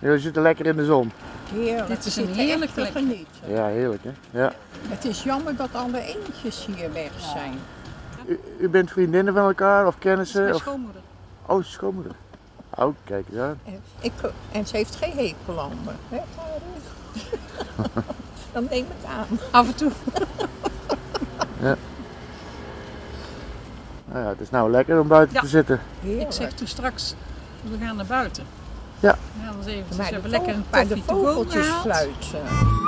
Jullie zitten lekker in de zon. Heerlijk. Dit is een heerlijk te genieten. Ja, heerlijk hè. Ja. Het is jammer dat alle eendjes hier weg zijn. U bent vriendinnen van elkaar of kennissen? Mijn Of... schoonmoeder. Oh, schoonmoeder. Oh, kijk eens aan. En ze heeft geen hekel aan me. Hè, Karin? Dan neem ik aan. Af en toe. Ja. Nou ja, het is nou lekker om buiten te zitten. Heerlijk. Ik zeg toen straks, we gaan naar buiten. Ja. We gaan eens eventjes Maar even lekker een bij de koffie te go vogeltjes gehaald. fluiten.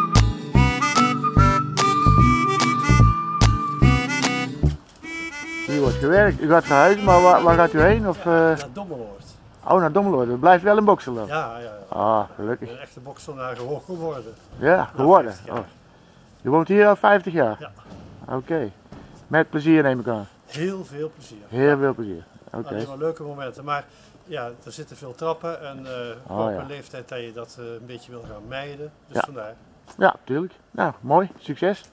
Hier wordt gewerkt. U gaat verhuizen, maar waar gaat u heen? Of, Naar Dommeloord. Oh, naar Dommeloord. U blijft wel in Boksel dan? Ja, ja. Ah, gelukkig. Ik ben een echte boksenaar geworden. Ja, geworden. 50 jaar. Oh. U woont hier al 50 jaar? Ja. Oké. Met plezier neem ik aan. Heel veel plezier. Heel veel plezier. Oké. Alleen maar leuke momenten. Maar ja, er zitten veel trappen en op ja. een leeftijd dat je dat een beetje wil gaan mijden. Dus Ja. vandaar. Ja, tuurlijk. Nou, mooi. Succes.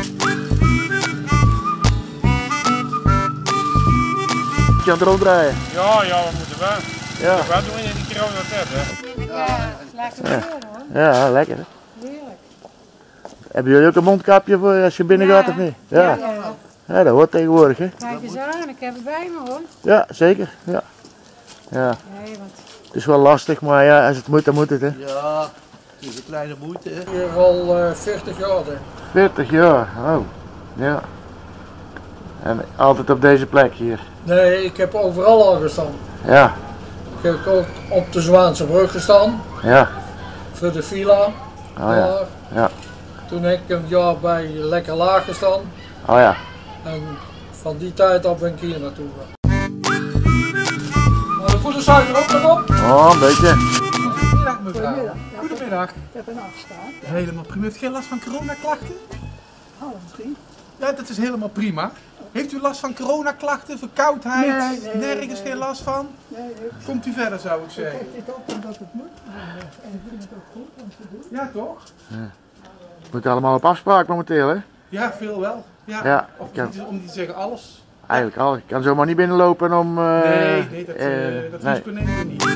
Je aan het ronddraaien. Ja, we moeten wel. Ja. Wat doen we in die coronatijd, hè? Ja, lekker weer hoor. Ja, lekker hè. Heerlijk. Hebben jullie ook een mondkapje voor als je binnen gaat of niet? Ja. Ja, dat hoort tegenwoordig hè. Kijk eens aan, ik heb het bij me hoor. Ja, zeker. Ja. Ja. Nee, want Het is wel lastig, maar ja, als het moet, dan moet het hè. Ja, het is een kleine moeite. Hè? Hier al 40 jaar. Hè. 40 jaar, oh. Ja. En altijd op deze plek hier. Nee, ik heb overal al gestaan. Ja, Ik heb ook op de Zwaanse brug gestaan, ja. voor de villa. Oh ja. Daar. Ja. Toen heb ik een jaar bij Lekker Laag gestaan. Oh ja. En van die tijd af ben ik hier naartoe gegaan. Maar de poedersuiker ook nog op? Oh, een beetje. Goedemiddag mevrouw. Goedemiddag. Ik heb een afspraak. Helemaal prima. Heeft u geen last van coronaklachten? Half 3. Ja, dat is helemaal prima. Heeft u last van coronaklachten, verkoudheid? Nee, Nergens geen last van? Nee, Komt u verder zou ik ik zeggen. heb dit ook omdat het moet. En ik vind het ook goed om te doen. Ja toch? Het moet allemaal op afspraak momenteel hè. Ja, veel wel. Ja. Ja, Of ik kan- om niet te zeggen alles. Eigenlijk al. Ik kan zomaar niet binnenlopen om... Nee, dat nee. risico nemen we niet.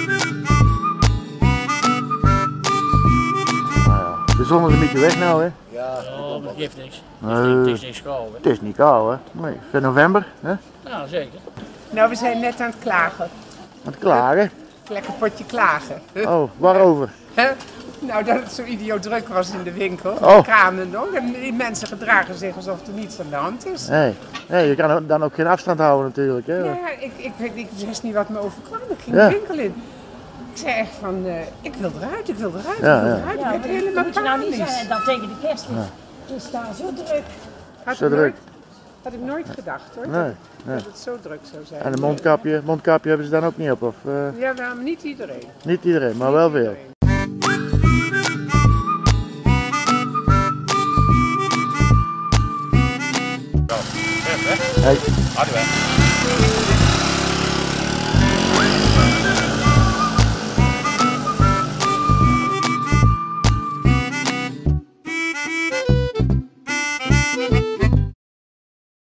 Nou ja, de zon is een beetje weg nou hè. Ja, Oh, dat geeft niks. Nee. Het is niks koud, hè? Het is niet koud hè. Nee, voor november hè. Aan Ja, zeker. Nou, we zijn net aan het klagen. het klagen. Lekker potje klagen. Oh, waarover? Hè? Nou, dat het zo idioot druk was in de winkel. Oh. Kramen nog. En die mensen gedragen zich alsof er niets aan de hand is. Nee. Nee, je kan dan ook geen afstand houden natuurlijk hè. Ja, ik wist niet wat me overkwam. Ik ging Ja. de winkel in. Ik zei echt van, ik wil eruit, ik wil eruit, Ja, ik wil ja. eruit. ja, ik werd helemaal moet je nou niet panisch. zeggen dat tegen de kerst is. Het is daar zo druk. Had Zo ik druk. nooit- Had ik nooit gedacht hoor, Nee, dat het zo druk zou zijn. En een mondkapje hebben ze dan ook niet op? Of Ja, maar niet iedereen. niet iedereen, maar wel veel. Iedereen. Hey. Hartelijk.